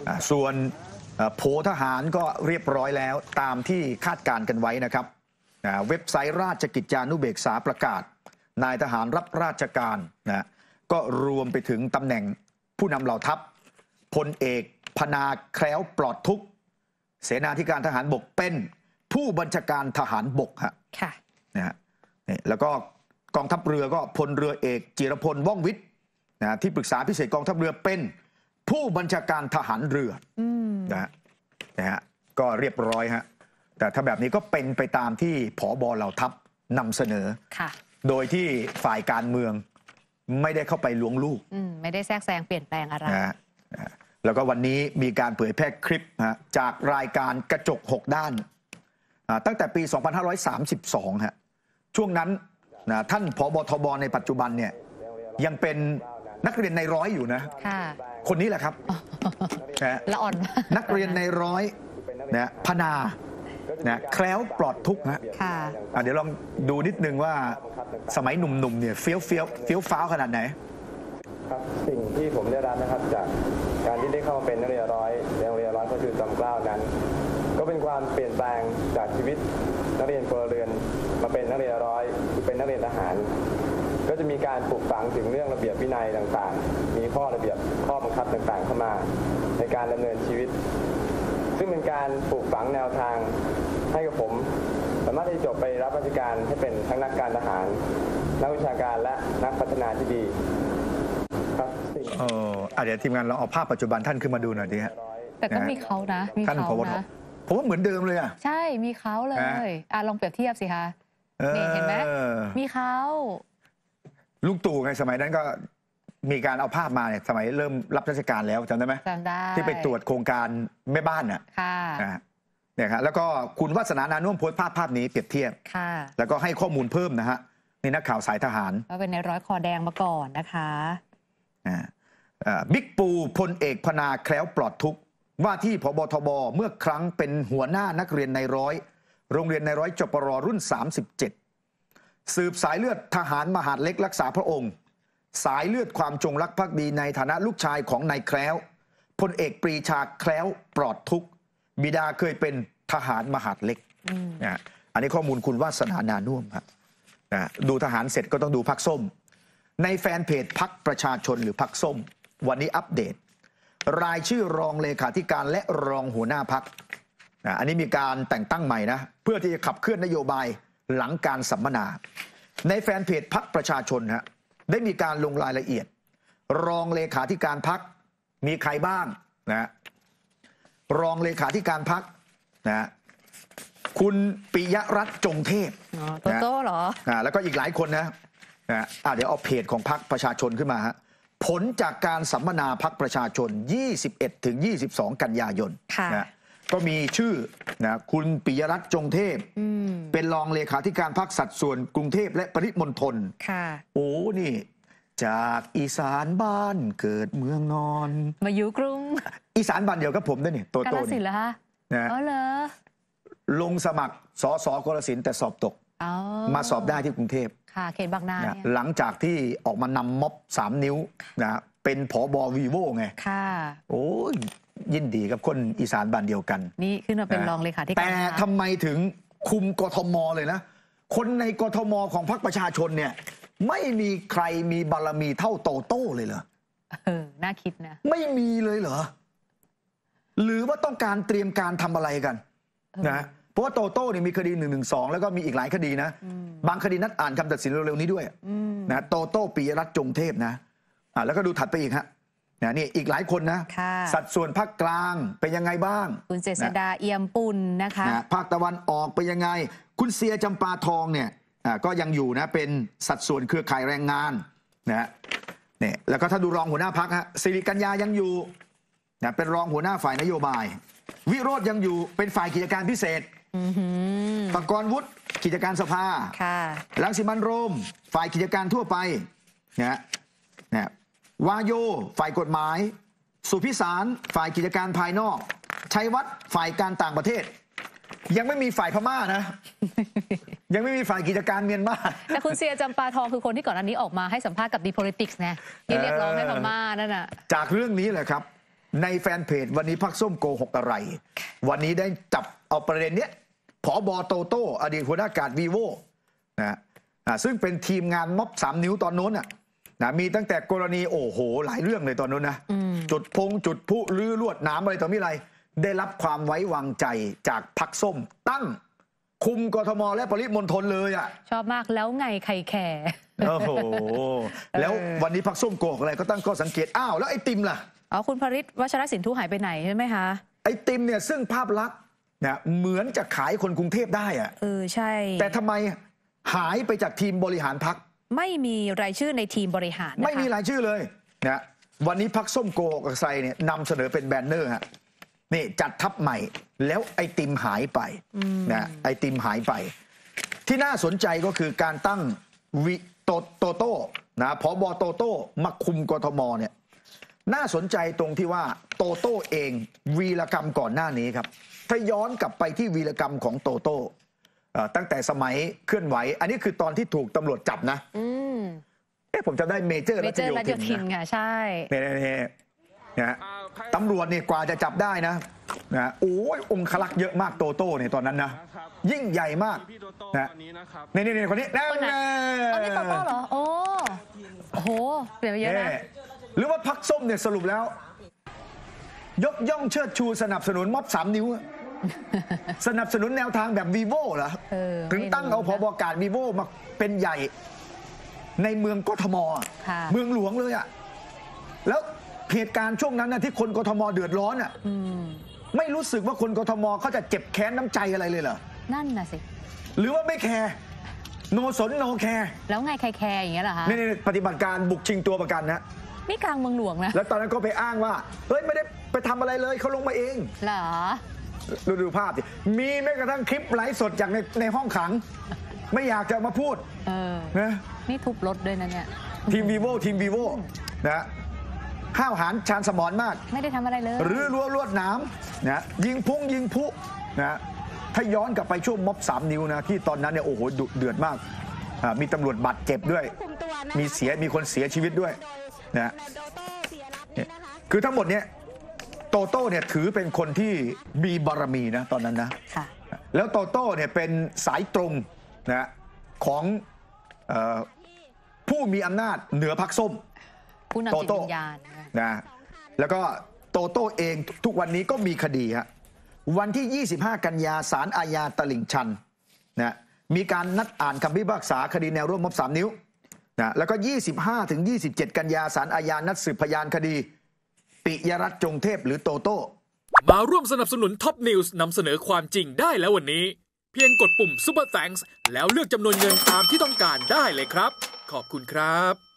ส่วนโผทหารก็เรียบร้อยแล้วตามที่คาดการณ์กันไว้นะครับเว็บไซต์ราชกิจจานุเบกษาประกาศนายทหารรับราชการนะก็รวมไปถึงตำแหน่งผู้นำเหล่าทัพพลเอกพนาแคล้วปลอดทุกข์เสนาธิการทหารบกเป็นผู้บัญชาการทหารบกฮะนะฮะแล้วก็กองทัพเรือก็พลเรือเอกจิรพลว่องวิทย์นะที่ปรึกษาพิเศษกองทัพเรือเป็นผู้บัญชาการทหารเรือนะฮะก็เรียบร้อยฮะแต่ถ้าแบบนี้ก็เป็นไปตามที่ผบ.เหล่าทัพนำเสนอโดยที่ฝ่ายการเมืองไม่ได้เข้าไปล้วงลูกไม่ได้แทรกแซงเปลี่ยนแปลงอะไรแล้วก็วันนี้มีการเผยแพร่คลิปจากรายการกระจก6ด้านตั้งแต่ปี 2532 ฮะช่วงนั้นท่านผบ.ทบ.ในปัจจุบันเนี่ยยังเป็นนักเรียนในร้อยอยู่นะคนนี้แหละครับละอ่อนนักเรียนในร้อยนะพนาแคล้วปลอดทุกข์ฮะเดี๋ยวลองดูนิดนึงว่าสมัยหนุ่มๆเนี่ยเฟี้ยวฟ้าวขนาดไหนครับสิ่งที่ผมได้รับนะครับจากการที่ได้เข้ามาเป็นนักเรียนร้อยในโรงเรียนร้อยพระจุลจอมเกล้านั้นก็เป็นความเปลี่ยนแปลงจากชีวิตนักเรียนพลเรือนมาเป็นนักเรียนร้อยคือเป็นนักเรียนทหารก็จะมีการปลูกฝังถึงเรื่องระเบียบวินัยต่างๆมีข้อระเบียบข้อบังคับต่างๆเข้ามาในการดำเนินชีวิตซึ่งเป็นการปลูกฝังแนวทางให้กับผมสามารถที่จะจบไปรับราชการให้เป็นทั้งนักการทหารนักวิชาการและนักพัฒนาที่ดีครับเดี๋ยวทีมงานเราเอาภาพปัจจุบันท่านขึ้นมาดูหน่อยดีฮะแต่ก็มีเขานะมีเขานะผมว่าเหมือนเดิมเลยอ่ะใช่มีเขาเลยลองเปรียบเทียบสิคะนี่เห็นไหมมีเขาลุงตู่ไงสมัยนั้นก็มีการเอาภาพมาเนี่ยสมัยเริ่มรับราชการแล้วจำได้ไหมจำได้ที่ไปตรวจโครงการแม่บ้านน่ะเนี่ยครับแล้วก็คุณวาสนานานุ่มโพสต์ภาพนี้เปรียบเทียบแล้วก็ให้ข้อมูลเพิ่มนะฮะนี่นักข่าวสายทหารก็เป็นในร้อยคอแดงมาก่อนนะคะบิ๊กปูพลเอกพนาแคล้วปลอดทุกข์ว่าที่ผบ.ทบ.เมื่อครั้งเป็นหัวหน้านักเรียนในร้อยโรงเรียนในร้อยจปร.รุ่น37สืบสายเลือดทหารมหาดเล็กรักษาพระองค์สายเลือดความจงรักภักดีในฐานะลูกชายของนายแคล้วพลเอกปรีชาแคล้วปลอดทุกข์บิดาเคยเป็นทหารมหาดเล็กอันนี้ข้อมูลคุณวาสนานานุ่มครับดูทหารเสร็จก็ต้องดูพรรคส้มในแฟนเพจพรรคประชาชนหรือพรรคส้มวันนี้อัปเดตรายชื่อรองเลขาธิการและรองหัวหน้าพรรคอันนี้มีการแต่งตั้งใหม่นะเพื่อที่จะขับเคลื่อนนโยบายหลังการสัมมนาในแฟนเพจพรรคประชาชนฮะได้มีการลงรายละเอียดรองเลขาธิการพรรคมีใครบ้างนะรองเลขาธิการพรรคนะคุณปิยรัตน์จงเทพโตเหรอแล้วก็อีกหลายคนนะเดี๋ยวเอาเพจของพรรคประชาชนขึ้นมาฮะผลจากการสัมมนาพรรคประชาชน 21-22 กันยายนนะก็มีชื่อนะคุณปิยรัตน์จงเทพเป็นรองเลขาธิการพรรคสัดส่วนกรุงเทพและปริมณฑลโอ้นี่จากอีสานบ้านเกิดเมืองนอนมาอยู่กรุงอีสานบ้านเดียวกับผมด้วยนี่โตโต้นี่เหรอนะเหรอลงสมัครสสกฬสินธุ์แต่สอบตกมาสอบได้ที่กรุงเทพค่ะเขตบางนาหลังจากที่ออกมานำม็อบ3 นิ้วนะเป็นผบ.วีโว่ไงค่ะโอ้ยินดีกับคนอีสานบ้านเดียวกันนี่ขึ้นมาเป็นรองเลขาธิการแต่ทำไมถึงคุมกทมเลยนะคนในกทมของพรรคประชาชนเนี่ยไม่มีใครมีบารมีเท่าโตโต้เลยเหรอน่าคิดนะไม่มีเลยเหรอหรือว่าต้องการเตรียมการทำอะไรกันนะเพราะว่าโตโต้เนี่ยมีคดี112แล้วก็มีอีกหลายคดีนะบางคดีนัดอ่านคำตัดสินเร็วๆนี้ด้วยนะโตโต้ปิยรัตน์จงเทพนะแล้วก็ดูถัดไปอีกฮะนี่อีกหลายคนนะสัดส่วนภาคกลางเป็นยังไงบ้างคุณเจษดาเอี่ยมปุ่นนะคะภาคตะวันออกเป็นยังไงคุณเสียจำปาทองเนี่ยก็ยังอยู่นะเป็นสัดส่วนเครือข่ายแรงงานนะเนี่ยแล้วก็ถ้าดูรองหัวหน้าพรรคฮะสิริกัญญายังอยู่นะเป็นรองหัวหน้าฝ่ายนโยบายวิโรจน์ยังอยู่เป็นฝ่ายกิจการพิเศษปกรณ์วุฒิกิจการสภารังสิมันต์โรมฝ่ายกิจการทั่วไปนะวาโยฝ่ายกฎหมายสุพิสารฝ่ายกิจการภายนอกชัยวัฒน์ฝ่ายการต่างประเทศยังไม่มีฝ่ายพม่านะ ยังไม่มีฝ่ายกิจการเมียนมาแต่คุณเซียจำปาทองคือคนที่ก่อนอันนี้ออกมาให้สัมภาษณ์กับดีโพลิติกส์นะที่เรียกร้องให้พม่านั่นน่ะจากเรื่องนี้แหละครับในแฟนเพจวันนี้พรรคส้มโกหกอะไรวันนี้ได้จับเอาประเด็นเนี้ยผบ.โตโต้อดีตหัวหน้าการวีโวนะซึ่งเป็นทีมงานม็อบ3 นิ้วตอนโน้นนะมีตั้งแต่กรณีโอ้โหหลายเรื่องเลยตอนนู้นนะจุดพลุรื้อลวดหนามอะไรต่อมีอะไรได้รับความไว้วางใจจากพรรคส้มตั้งคุมกทมและปริมณฑลเลยอ่ะชอบมากแล้วไงใครแคร์โอ้โหแล้ววันนี้พรรคส้มโกหกอะไรก็ตั้งข้อสังเกตอ้าวแล้วไอติมล่ะอ๋อคุณภริษฐ์วัชรศิลป์ทุหายไปไหนใช่ไหมคะไอติมเนี่ยซึ่งภาพลักษณ์เนี่ยเหมือนจะขายคนกรุงเทพได้อ่ะใช่แต่ทำไมหายไปจากทีมบริหารพรรคไม่มีรายชื่อในทีมบริหารไม่มีรายชื่อเลยนะวันนี้พรรคส้มโกหกอะไรเนี่ยนำเสนอเป็นแบนเนอร์ฮะนี่จัดทัพใหม่แล้วไอติมหายไปนะไอติมหายไปที่น่าสนใจก็คือการตั้งโตโต้นะผบ.โตโต้มาคุมกทมเนี่ยน่าสนใจตรงที่ว่าโตโต้เองวีรกรรมก่อนหน้านี้ครับถ้าย้อนกลับไปที่วีรกรรมของโตโต้ตั้งแต่สมัยเคลื่อนไหวอันนี้คือตอนที่ถูกตำรวจจับนะผมจำได้เมเจอร์รัชโยธินค่ะใช่เนี่ยตำรวจเนี่ยกว่าจะจับได้นะโอ้ยองคลักษ์เยอะมากโตโต้เนี่ยตอนนั้นนะยิ่งใหญ่มากนะนี่คนนี้นี่โตโต้เหรอโอ้โหเปลี่ยนไปเยอะนะหรือว่าพรรคส้มเนี่ยสรุปแล้วยกย่องเชิดชูสนับสนุนม็อบ3 นิ้วสนับสนุนแนวทางแบบวีโว่เหรอถึงตั้งเอาผบ.การวีโว่มาเป็นใหญ่ในเมืองกทมเมืองหลวงเลยอ่ะแล้วเหตุการณ์ช่วงนั้นนะที่คนกทมเดือดร้อนอ่ะไม่รู้สึกว่าคนกทมเขาจะเจ็บแค้นน้ำใจอะไรเลยเหรอนั่นน่ะสิหรือว่าไม่แคร์โนสนโนแคร์แล้วไงใครแคร์อย่างเงี้ยเหรอคะนี่ปฏิบัติการบุกชิงตัวประกันนะนี่กลางเมืองหลวงนะแล้วตอนนั้นก็ไปอ้างว่าเฮ้ยไม่ได้ไปทำอะไรเลยเขาลงมาเองเหรอดูภาพดิมีแม้กระทั่งคลิปไลฟ์สดจากในห้องขังไม่อยากจะมาพูดนะนี่ทุบรถด้วยนะเนี่ยทีมวีโวนะห้าวหาญชาญสมรมากไม่ได้ทำอะไรเลยหรือรั้วลวดหนามนะยิงพุนะถ้าย้อนกลับไปช่วงม็อบ3 นิ้วนะที่ตอนนั้นเนี่ยโอ้โหดุเดือดมากมีตำรวจบาดเจ็บด้วยมีคนเสียชีวิตด้วยนะคือทั้งหมดเนี่ยโตโต้เนี่ยถือเป็นคนที่มีบารมีนะตอนนั้นนะแล้วโตโต้เนี่ยเป็นสายตรงนะของผู้มีอำนาจเหนือพรรคส้มโตโต้นะแล้วก็โตโต้เองทุกวันนี้ก็มีคดีฮะวันที่25 กันยาศาลอาญาตลิ่งชันนะมีการนัดอ่านคำพิพากษาคดีแนวร่วมม็อบ3 นิ้วนะแล้วก็25 ถึง 27 กันยาศาลอาญานัดสืบพยานคดีปิยรัตน์จงเทพหรือโตโต้มาร่วมสนับสนุนท็อปนิวส์นำเสนอความจริงได้แล้ววันนี้เพียงกดปุ่ม Super Thanks แล้วเลือกจำนวนเงินตามที่ต้องการได้เลยครับขอบคุณครับ